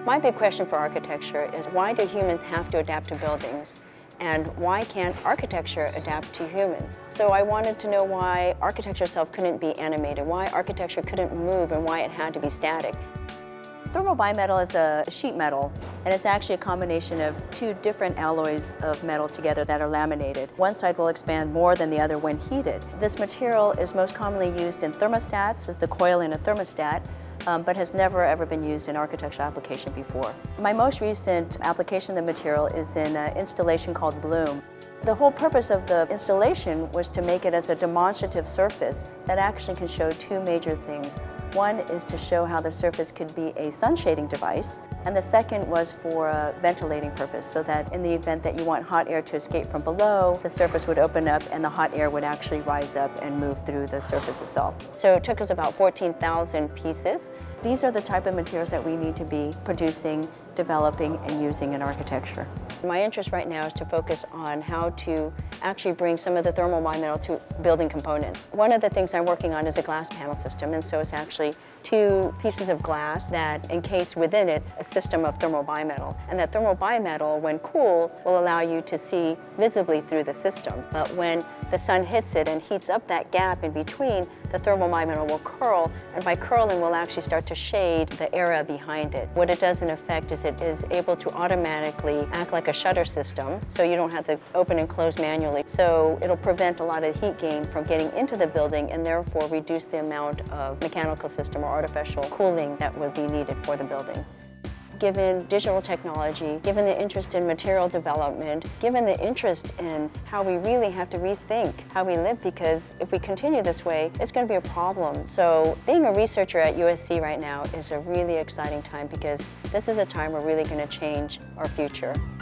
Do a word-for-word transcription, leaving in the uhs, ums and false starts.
My big question for architecture is, why do humans have to adapt to buildings? And why can't architecture adapt to humans? So I wanted to know why architecture itself couldn't be animated, why architecture couldn't move, and why it had to be static. Thermo-Bimetal is a sheet metal, and it's actually a combination of two different alloys of metal together that are laminated. One side will expand more than the other when heated. This material is most commonly used in thermostats, as the coil in a thermostat, um, but has never ever been used in architectural application before. My most recent application of the material is in an installation called Bloom. The whole purpose of the installation was to make it as a demonstrative surface that actually can show two major things. One is to show how the surface could be a sun shading device, and the second was for a ventilating purpose, so that in the event that you want hot air to escape from below, the surface would open up and the hot air would actually rise up and move through the surface itself. So it took us about fourteen thousand pieces. These are the type of materials that we need to be producing, developing, and using in architecture. My interest right now is to focus on how to actually bring some of the Thermo-Bimetal to building components. One of the things I'm working on is a glass panel system, and so it's actually two pieces of glass that encase within it a system of Thermo-Bimetal. And that Thermo-Bimetal, when cool, will allow you to see visibly through the system. But when the sun hits it and heats up that gap in between, the Thermo-Bimetal will curl, and by curling will actually start to shade the area behind it. What it does in effect is it is able to automatically act like a shutter system, so you don't have to open and close manually. So it'll prevent a lot of heat gain from getting into the building and therefore reduce the amount of mechanical system or artificial cooling that would be needed for the building. Given digital technology, given the interest in material development, given the interest in how we really have to rethink how we live, because if we continue this way, it's going to be a problem. So being a researcher at U S C right now is a really exciting time, because this is a time we're really going to change our future.